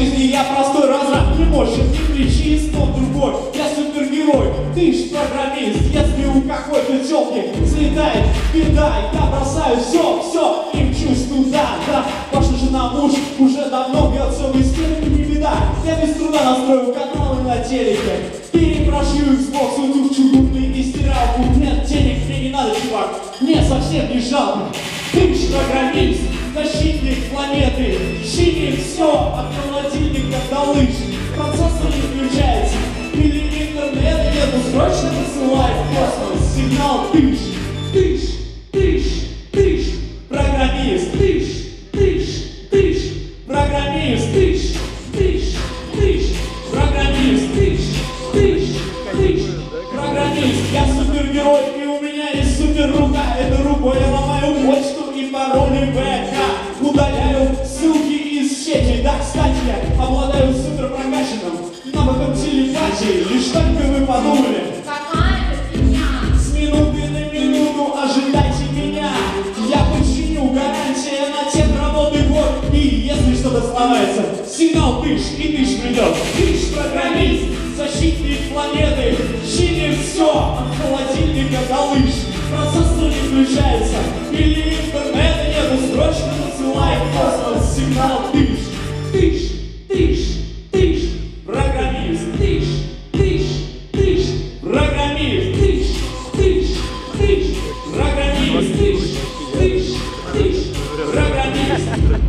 жизни я простой разраб, не может не плечи, но другой. Я супергерой, ты ж программист. Если у какой-то тёлки слетает беда, я бросаю все и мчусь туда, да. Ваша жена, муж уже давно бьется в стены, не беда. Я без труда настрою каналы на телеке, перепрошью Xbox, уйду в чугунный и стиралку. Нет денег, мне не надо, чувак, мне совсем не жалко. Ты ж программист, защитник планеты, чинит все от холодильника до лыж. Процессор не включается, или интернета нету, срочно посылай в космос сигнал. Тыш, тыш, тыш, тыш, программист, тыш, тыш, тыш, программист, тыш, тыш, тыш, программист, тыш, тыш, тыш, программист. Я супергерой, и у меня есть супер рука. Этой рукой я ломаю почту и пароли ВК, удаляю ссылки из сети. Да, кстати, я обладаю супер прокачанным навыком телепатии. Лишь только вы подумали, какая фигня, с минуты на минуту ожидайте меня. Я починю, гарантия на техработы год. И если что-то сломается, сигнал тыш, и тыш придет. Тыш программист, защитник планеты, чинит все от холодильника до лыж. Процессор не включается, или интернета нету, срочно посылай в космос сигнал. Тыш, тыш, тыш, тыш, программист, тыш, тыш, тыш, программист, тыш, тыш, тыш, программист, тыш, тыш, тыш, программист.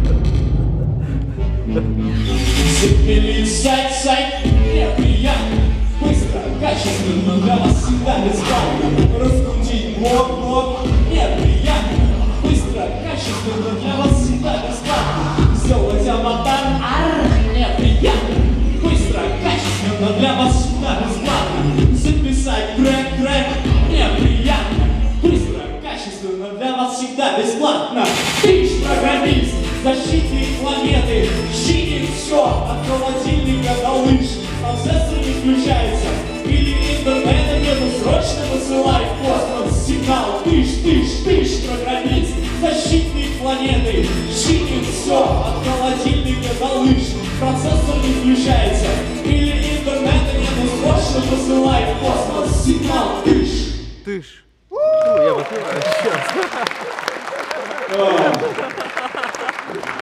Запилить сайт, неприятно, быстро, качественно, для вас всегда бесплатно. Раскрутить блок, неприятно, быстро, качественно, для вас всегда бесплатно. Сделать аватар, неприятно, быстро, качественно, для вас всегда бесплатно. Записать трек, неприятно, быстро, качественно, для вас всегда бесплатно. Ты ж программист, защитник планеты, чинит все от холодильника до лыж. Процессор не включается, или интернета нету, срочно посылай в космос сигнал. Тыш, тыш, тыш, программист, защитник планеты, чинит все от холодильника до лыж. Процессор не включается, или интернета нету, срочно посылай в космос сигнал. Тыш. Тыш. Я бы